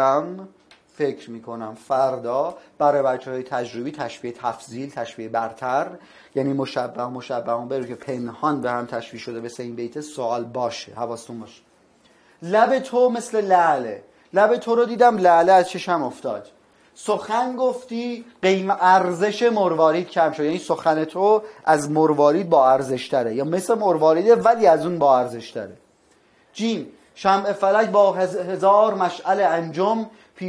میکنم فردا برای بچهای تجربی تشبیه تفضیل، تشبیه برتر، یعنی مشبه برو که پنهان به هم تشبیه شده به این بیت سوال باشه، حواستون باشه. لب تو مثل لعله، لب تو رو دیدم لعله از چشم افتاد. سخن گفتی ارزش مروارید کم شد، یعنی سخن تو از مروارید با ارزش تره، یا مثل مرواریده ولی از اون با ارزش تره. جیم شمع فلک با 1000 مشعل انجم،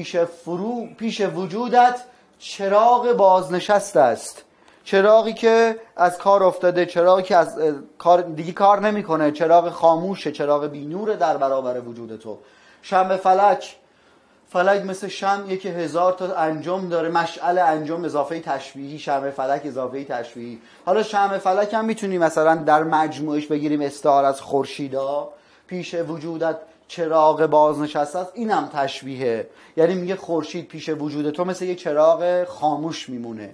پیش وجودت چراغ بازنشسته است. چراغی که از کار افتاده، چراغی که از کار دیگه کار نمیکنه، چراغ خاموشه، چراغ بی‌نور در برابر وجود تو. شمع فلک مثل شمعی که 1000 تا انجم داره، مشعل انجم اضافه تشبیهی، شمع فلک اضافه تشبیهی. حالا شمع فلک هم میتونیم مثلا در مجموعش بگیریم استعاره از خورشیدا، پیش وجودت چراغ بازنشسته است، اینم تشبیهه، یعنی میگه خورشید پیش وجود تو مثل یه چراغ خاموش میمونه.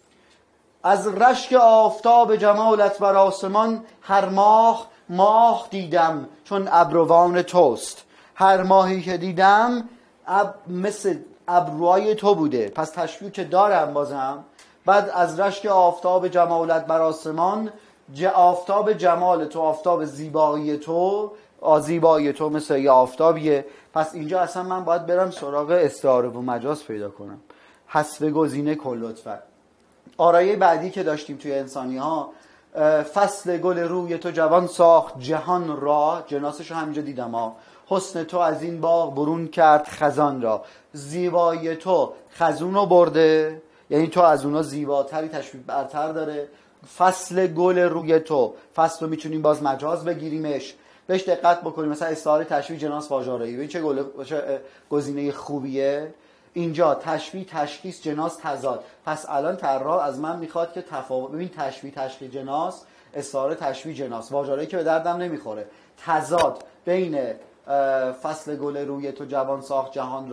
از رشک آفتاب جمالت بر آسمان، هر ماه دیدم چون ابروان توست. هر ماهی که دیدم مثل ابروهای تو بوده، پس تشبیه که دارم بازم. بعد از رشک آفتاب جمالت بر آسمان، آفتاب جمال تو، آفتاب زیبایی تو، زیبایی تو مثل یه آفتابیه. پس اینجا اصلا من باید برم سراغ استعاره و مجاز پیدا کنم. حذف گزینه کن لطفا. آرایه بعدی که داشتیم توی انسانی ها، فصل گل روی تو جوان ساخت جهان را، جناسش رو همینجا دیدم ها. حسن تو از این باغ برون کرد خزان را. زیبایی تو خزون رو برده، یعنی تو از اونا زیباتری، تشبیه برتر داره. فصل گل روی تو، فصل رو میتونیم باز مجاز بگیریمش. بهش دقت بکنیم، مثلا استعاره تشبیه جناس واژه‌آرایی، ببین چه گزینه خوبیه. اینجا تشبیه تشخیص جناس تضاد. پس الان طراح از من میخواد که تفاوت، ببین تشبیه تشخیص جناس، استعاره تشبیه جناس، واژه‌آرایی که به دردم نمیخوره. تضاد بین فصل گل روی تو جوان ساخت جهان را،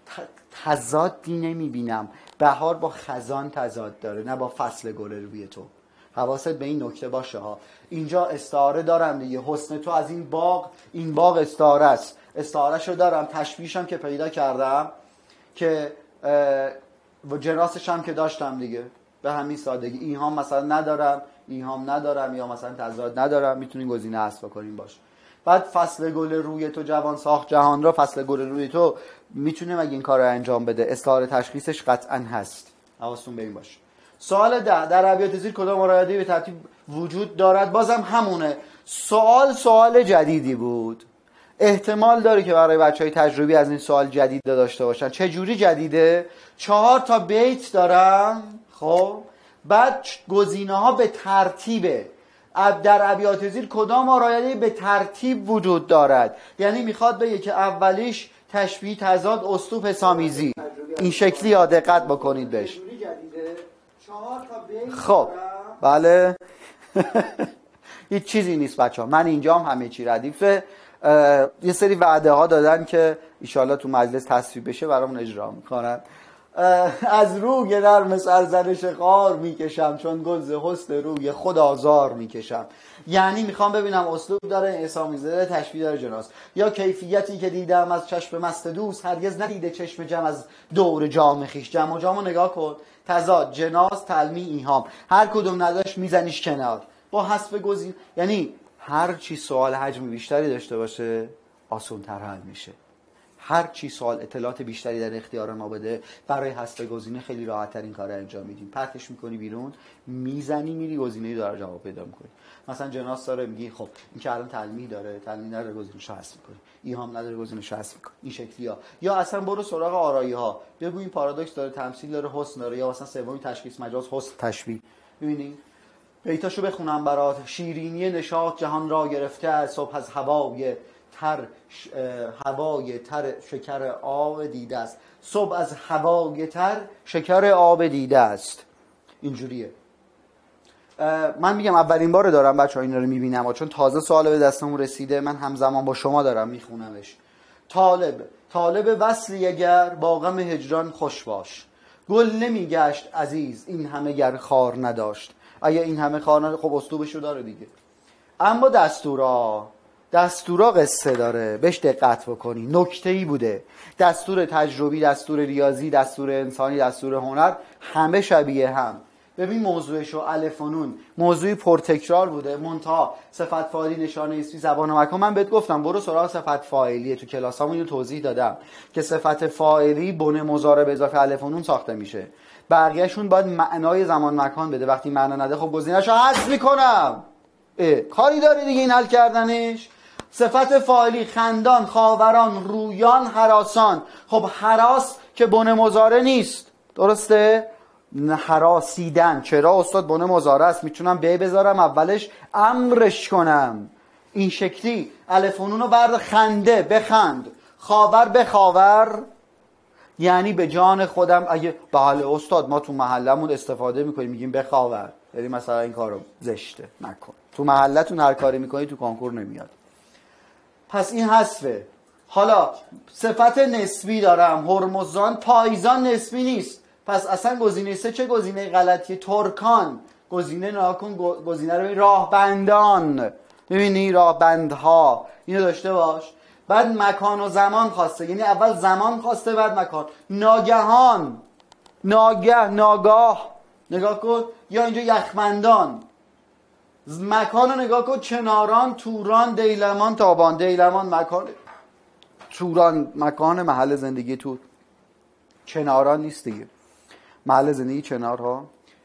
تضادی نمیبینم. بهار با خزان تضاد داره، نه با فصل گل روی تو. حواست به این نکته باشه ها. اینجا استعاره دارم دیگه، حسن تو از این باغ استعاره است، استعارهشو دارم، تشبیهشم که پیدا کردم که و جناسش هم که داشتم دیگه، به همین سادگی. ایهام مثلا ندارم، ایهام ندارم، یا مثلا تضاد ندارم، میتونین گزینه حذف کنین باشه. بعد فصل گل روی تو جوان ساخت جهان را، فصل گل روی تو میتونه مگه این کار رو انجام بده؟ استعاره تشخیصش قطعا هست، حواستون به این باشه. سوال 10، در ابیات زیر کدام مرادی به ترتیب وجود دارد؟ بازم همونه. سوال جدیدی بود، احتمال داره که برای بچهای تجربی از این سوال جدید داشته باشن. چه جوری جدیده؟ 4 تا بیت دارم، خب بعد گزینه‌ها به ترتیبه. در ابیات زیر کدام آرایه‌ای به ترتیب وجود دارد؟ یعنی میخواد بگه که اولیش تشبیه، تضاد، اسلوب، حسامیزی. این شکلی ها دقت بکنید بهش. خب بله هیچ چیزی نیست بچه‌ها، من اینجام همه چی ردیفه. یه سری وعده ها دادن که ایشالله تو مجلس تصویب بشه برامون اجرا میکنن. از روی نرم سرزنش خار میکشم، چون گل ز حسن روی خود آزار میکشم. یعنی میخوام ببینم اسلوب داره، حسامیزی داره، تشبیه داره، جناس. یا کیفیتی که دیدم از چشم مست دوست، هرگز ندیده چشم جم از دور جام خویش. جم و جامو نگاه کن، تضاد، جناس، تلمیع، ایهام، هر کدوم نداشت میزنیش کنار با حذف گزینه. یعنی هر چی سوال حجم بیشتری داشته باشه آسان‌تر حل میشه. هر چی سوال اطلاعات بیشتری در اختیار ما بده، برای حذف گزینه خیلی راحت‌تر این کارو انجام میدیم. پرتش میکنی بیرون، میزنی، میری گزینه‌ای داره جواب پیدا میکنی. مثلا جناس داره، میگی خب این که الان تلمیع داره، تلمیع نداره، گزینه‌شو حذف میکنی. ایهام نداره، گزینه‌شو حذف میکنی. این شکلی‌ها. یا اصلا برو سراغ آرایی‌ها، بگو این پارادوکس داره، تمثیل داره، حسن داره، یا مثلا سومی تشخیص مجاز، حسن تشبیه. ببینید بیتاشو بخونم برات. شیرینی نشاط جهان را گرفته از صبح، از هوای تر شکر آب دیده است. صبح از هوای تر شکر آب دیده است. اینجوریه. من میگم اولین بار دارم بچه‌ها اینا رو میبینم، چون تازه سوال به دستمون رسیده، من همزمان با شما دارم میخونمش. طالب وصلی اگر با غم هجران خوش باش، گل نمیگشت عزیز این همه گر خار نداشت. اگه این همه خار نداشت خب اسلوبشو داره دیگه. اما دستورا قصه داره، بهش دقت بکنی. نکته‌ای بوده، دستور تجربی، دستور ریاضی، دستور انسانی، دستور هنر، همه شبیه هم. ببین موضوعشو الف و نون، موضوعی پرتکرار بوده، منتها صفت فاعلی، نشانه اسمی، زبان و مکان. من بهت گفتم برو سراغ صفت فاعلیه، تو کلاسامون اینو توضیح دادم که صفت فاعلی بن مضارع به اضافه الف و نون ساخته میشه، بقیه‌شون باید معنای زمان مکان بده. وقتی معنا نده خب گزینه‌شو حذف میکنم. کاری داره دیگه این حل کردنش؟ صفت فاعلی خندان، خاوران، رویان، هراسان. خب هراس که بن مضارع نیست، درسته؟ هراسیدن. چرا استاد بن مضارع است؟ میتونم به بذارم اولش، امرش کنم. این شکلی الف و نون رو برد، خنده بخند، خاور بخاور، یعنی به جان خودم. اگه بله استاد ما تو محلمون استفاده میکنیم، میگیم بخاور، یعنی مثلا این کارو زشته نکن. تو محلتون هر کاری میکنی تو کنکور نمیاد. پس این حذفه. حالا صفت نسبی دارم، هرمزان، پایزان نسبی نیست. پس اصلا گزینه 3 چه گزینه غلطیه؟ ترکان. گزینه ناکن، گزینه رو راهبندان. میبینی راهبندها، اینو داشته باش. بعد مکان و زمان خواسته، یعنی اول زمان خواسته بعد مکان. ناگهان، ناگاه، نگاه کن. یا اینجا یخمندان. مکان رو نگاه کن، چناران، توران، دیلمان، تابان. دیلمان مکان، توران مکان محل زندگی تور، چناران نیست دیگه، محل زندگی چنارها.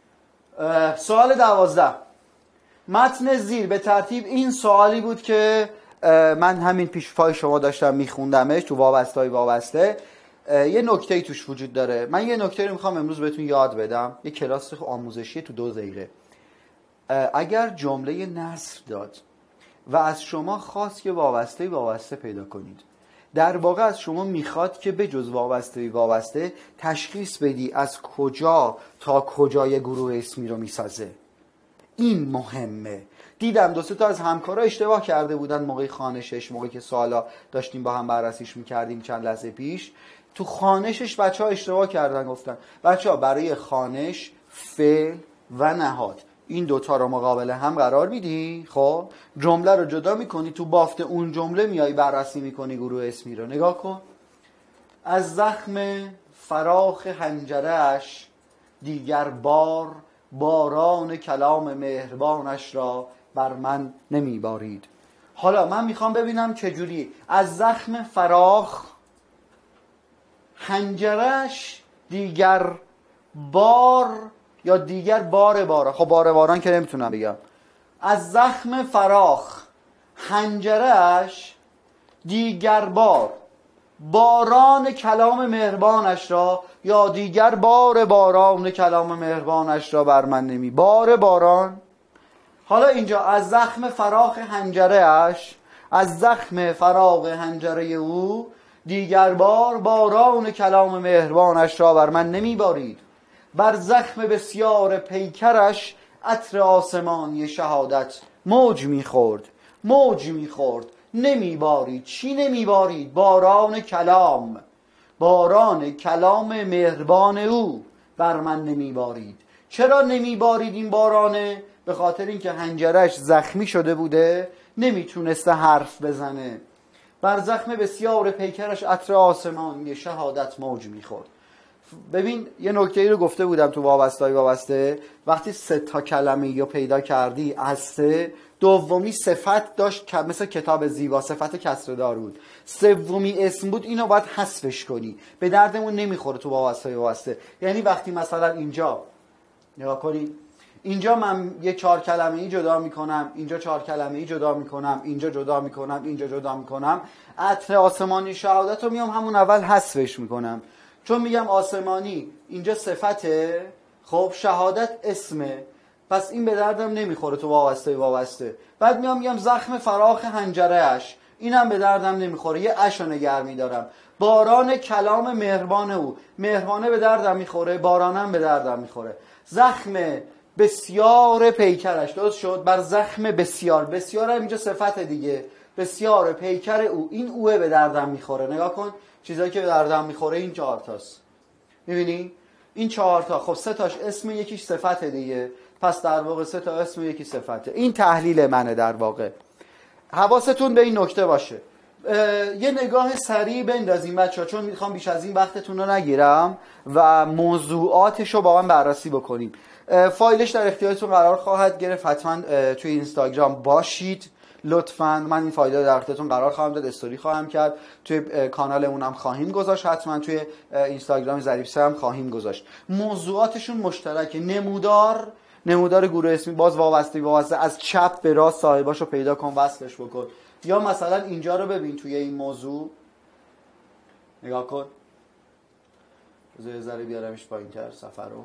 سوال 12. متن زیر به ترتیب این سوالی بود که من همین پیش پای شما داشتم میخوندمش تو وابسته. یه نکته‌ای توش وجود داره. من یه نکته رو میخوام امروز بهتون یاد بدم. یه کلاس آموزشی تو 2 دقیقه. اگر جمله نصر داد و از شما خواست که وابسته پیدا کنید، در واقع از شما میخواد که به جز وابسته تشخیص بدی از کجا تا کجای گروه اسمی رو میسازه. این مهمه دیدم دو سه تا از همکارا اشتباه کرده بودن موقع خوانشش، موقعی که سوالا داشتیم با هم بررسیش میکردیم چند لحظه پیش. تو خوانشش بچه‌ها اشتباه کردن، گفتن بچه‌ها برای خوانش فعل و نهاد این دوتا رو مقابل هم قرار میدی، خب جمله رو جدا میکنی، تو بافت اون جمله میای بررسی میکنی گروه اسمی رو. نگاه کن: از زخم فراخ حنجره‌اش دیگر بار باران کلام مهربانش را بر من نمیبارید. حالا من میخوام ببینم چجوری از زخم فراخ حنجره‌اش دیگر بار یا دیگر بار. خب باران که نمیتونم بگم. از زخم فراخ حنجره‌اش دیگر بار باران کلام مهربانش را یا دیگر باران کلام مهربانش را بر من نمی باران. حالا اینجا از زخم فراخ حنجره‌اش، از زخم فراخ حنجره او دیگر باران کلام مهربانش را بر من نمی بارید. بر زخم بسیار پیکرش عطر آسمانی شهادت موج میخورد نمی بارید. چی نمی بارید؟ باران کلام مهربان او بر من نمی بارید. چرا نمی بارید این بارانه؟ به خاطر اینکه حنجرش زخمی شده بوده، نمیتونسته حرف بزنه. بر زخم بسیار پیکرش عطر آسمانی شهادت موج میخورد. ببین یه نکته ای رو گفته بودم تو وابسته، وقتی 3 تا کلمه رو پیدا کردی از 3 دومی صفت داشت مثل کتاب زیبا، صفت کسردار بود. سومی اسم بود، اینو باید حذفش کنی، به دردمون نمیخوره تو وابسته. یعنی وقتی مثلا اینجا نگاه کنی، اینجا من یه 4 کلمه‌ای جدا میکنم، اینجا 4 کلمه‌ای جدا میکنم، اینجا جدا میکنم، عطر آسمانی شهادت رو میام همون اول حذفش میکنم، چون میگم آسمانی اینجا صفته، خب شهادت اسمه، پس این به دردم نمیخوره تو وابسته. بعد میگم زخم فراخ حنجره‌اش، اینم به دردم نمیخوره، یه اش رو نگه میدارم. باران کلام مهربان او، مهربانه به دردم میخوره، بارانم به دردم میخوره. زخم بسیار پیکرش، درست شد؟ بر زخم بسیار هم اینجا صفت دیگه، بسیار پیکر او، این اوه به دردم میخوره. نگاه کن چیزایی که به دردم میخوره این 4 تاست. میبینی؟ این 4 تا، خب 3 تاش اسم، یکیش صفت دیگه، پس در واقع 3 تا اسم یکی صفته. این تحلیل منه در واقع. حواستون به این نکته باشه. یه نگاه سریع بندازیم بچه‌ها، چون میخوام بیش از این وقتتون رو نگیرم و موضوعاتش رو با هم بررسی بکنیم. فایلش در اختیارتون قرار خواهد گرفت، حتما توی اینستاگرام باشید لطفاً. من این فایل در اختیارتون قرار خواهم داد، استوری خواهم کرد، توی کانالمون هم خواهیم گذاشت، حتما توی اینستاگرام ظریف‌سه هم خواهیم گذاشت. موضوعاتشون مشترکه. نمودار گروه اسمی، باز وابسته از چپ به راست صاحباشو پیدا کن، وصلش بکن. یا مثلا اینجا رو ببین، توی این موضوع نگاه کن، بذار یه ذره بیارمش پایین‌تر صفحه رو.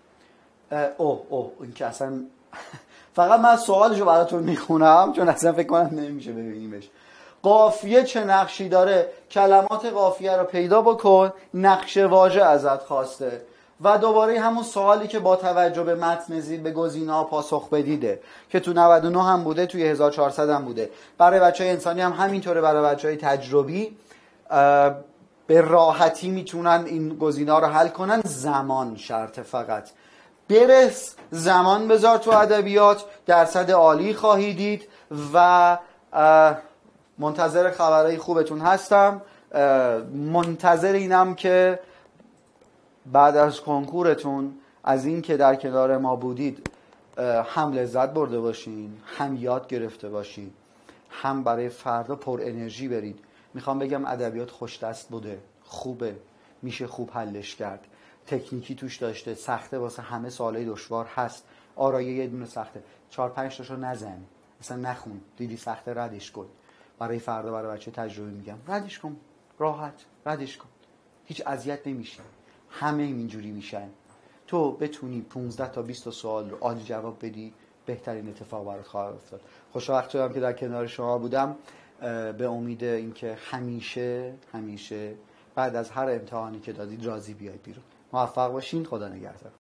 این که اصلا فقط من سوالشو براتون میخونم چون اصلا فکر کنم نمیشه ببینیمش. قافیه چه نقشی داره؟ کلمات قافیه رو پیدا بکن، نقش واژه ازت خواسته و دوباره همون سوالی که با توجه به متن زیر به گزینه‌ها پاسخ بدیده که تو 99 هم بوده، توی 1400 هم بوده. برای بچهای انسانی هم همینطوره، برای بچهای تجربی به راحتی میتونن این گزینه‌ها رو حل کنن. زمان شرط، فقط برس زمان بذار تو ادبیات، درصد عالی خواهی دید و منتظر خبرهای خوبتون هستم. منتظر اینم که بعد از کنکورتون از این که در کنار ما بودید هم لذت برده باشین، هم یاد گرفته باشین، هم برای فردا پر انرژی برید. میخوام بگم ادبیات خوش دست بوده، خوبه، میشه خوب حلش کرد، تکنیکی توش داشته، سخته، واسه همه سوالای دشوار هست. آرایه یه دونه سخته، 4-5 تاشو نزن، مثلا نخون، دیدی سخته ردش کن. برای فردا برای بچه تجربه میگم ردش کن، راحت ردش کن، هیچ اذیت نمیشی. همه اینجوری میشن. تو بتونی 15 تا 20 سوال رو عالی جواب بدی، بهترین اتفاق برات خواهد افتاد. خوشوقت شدم که در کنار شما بودم، به امید اینکه همیشه بعد از هر امتحانی که دادید راضی بیاید بیرون. موفق باشین. خدا نگهدار.